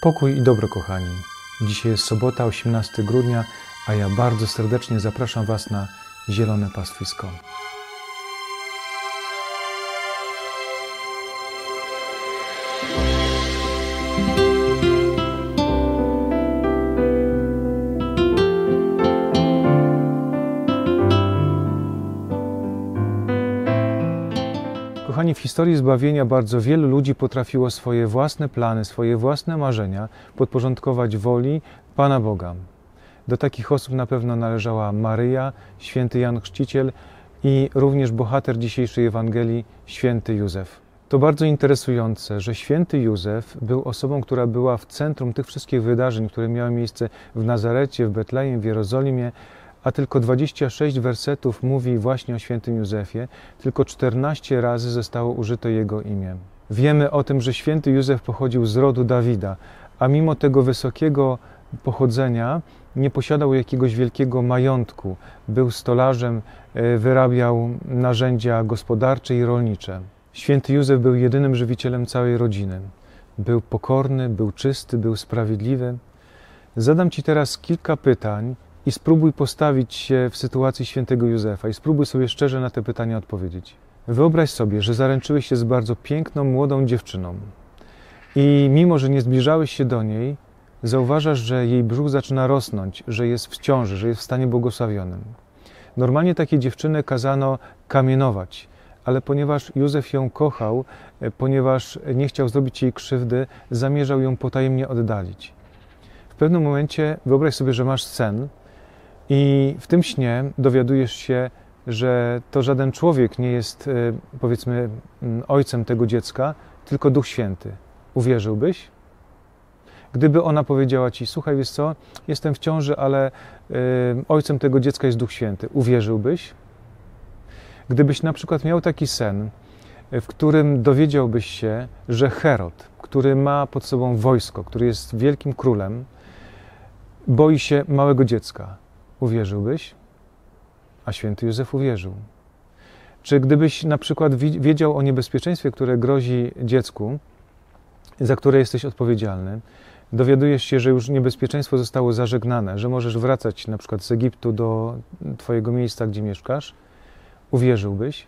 Pokój i dobro, kochani. Dzisiaj jest sobota, 18 grudnia, a ja bardzo serdecznie zapraszam Was na Zielone Pastwisko. Kochani, w historii zbawienia bardzo wielu ludzi potrafiło swoje własne plany, swoje własne marzenia podporządkować woli Pana Boga. Do takich osób na pewno należała Maryja, święty Jan Chrzciciel i również bohater dzisiejszej Ewangelii, święty Józef. To bardzo interesujące, że święty Józef był osobą, która była w centrum tych wszystkich wydarzeń, które miały miejsce w Nazarecie, w Betlejem, w Jerozolimie, a tylko 26 wersetów mówi właśnie o świętym Józefie, tylko 14 razy zostało użyte jego imię. Wiemy o tym, że święty Józef pochodził z rodu Dawida, a mimo tego wysokiego pochodzenia nie posiadał jakiegoś wielkiego majątku. Był stolarzem, wyrabiał narzędzia gospodarcze i rolnicze. Święty Józef był jedynym żywicielem całej rodziny. Był pokorny, był czysty, był sprawiedliwy. Zadam Ci teraz kilka pytań i spróbuj postawić się w sytuacji świętego Józefa i spróbuj sobie szczerze na te pytania odpowiedzieć. Wyobraź sobie, że zaręczyłeś się z bardzo piękną, młodą dziewczyną i mimo, że nie zbliżałeś się do niej, zauważasz, że jej brzuch zaczyna rosnąć, że jest w ciąży, że jest w stanie błogosławionym. Normalnie takiej dziewczyny kazano kamienować, ale ponieważ Józef ją kochał, ponieważ nie chciał zrobić jej krzywdy, zamierzał ją potajemnie oddalić. W pewnym momencie wyobraź sobie, że masz sen i w tym śnie dowiadujesz się, że to żaden człowiek nie jest, powiedzmy, ojcem tego dziecka, tylko Duch Święty. Uwierzyłbyś? Gdyby ona powiedziała Ci, słuchaj, wiesz co, jestem w ciąży, ale ojcem tego dziecka jest Duch Święty. Uwierzyłbyś? Gdybyś na przykład miał taki sen, w którym dowiedziałbyś się, że Herod, który ma pod sobą wojsko, który jest wielkim królem, boi się małego dziecka. Uwierzyłbyś? A święty Józef uwierzył. Czy gdybyś na przykład wiedział o niebezpieczeństwie, które grozi dziecku, za które jesteś odpowiedzialny, dowiadujesz się, że już niebezpieczeństwo zostało zażegnane, że możesz wracać na przykład z Egiptu do Twojego miejsca, gdzie mieszkasz, uwierzyłbyś?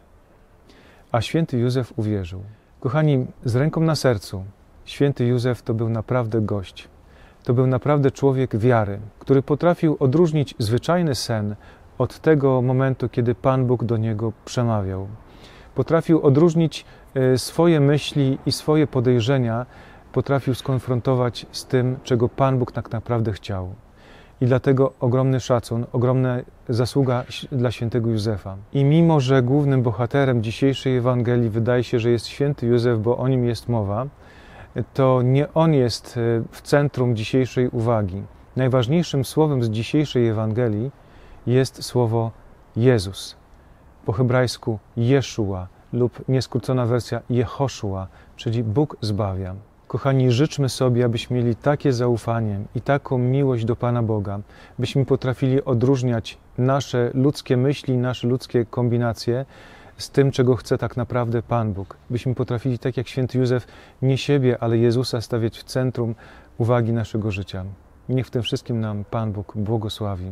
A święty Józef uwierzył. Kochani, z ręką na sercu, święty Józef to był naprawdę gość. To był naprawdę człowiek wiary, który potrafił odróżnić zwyczajny sen od tego momentu, kiedy Pan Bóg do niego przemawiał. Potrafił odróżnić swoje myśli i swoje podejrzenia, potrafił skonfrontować z tym, czego Pan Bóg tak naprawdę chciał. I dlatego ogromny szacun, ogromna zasługa dla świętego Józefa. I mimo, że głównym bohaterem dzisiejszej Ewangelii wydaje się, że jest święty Józef, bo o nim jest mowa, to nie on jest w centrum dzisiejszej uwagi. Najważniejszym słowem z dzisiejszej Ewangelii jest słowo Jezus. Po hebrajsku Jeszua lub nieskrócona wersja Jehoszua, czyli Bóg zbawia. Kochani, życzmy sobie, abyśmy mieli takie zaufanie i taką miłość do Pana Boga, byśmy potrafili odróżniać nasze ludzkie myśli, nasze ludzkie kombinacje z tym, czego chce tak naprawdę Pan Bóg. Byśmy potrafili, tak jak święty Józef, nie siebie, ale Jezusa stawiać w centrum uwagi naszego życia. Niech w tym wszystkim nam Pan Bóg błogosławi.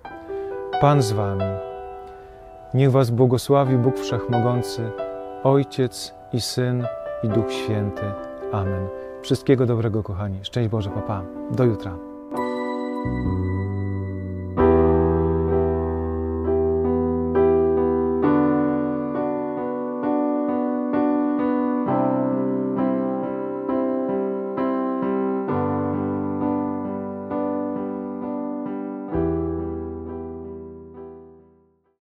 Pan z Wami. Niech Was błogosławi Bóg Wszechmogący, Ojciec i Syn i Duch Święty. Amen. Wszystkiego dobrego, kochani. Szczęść Boże, pa, pa. Do jutra.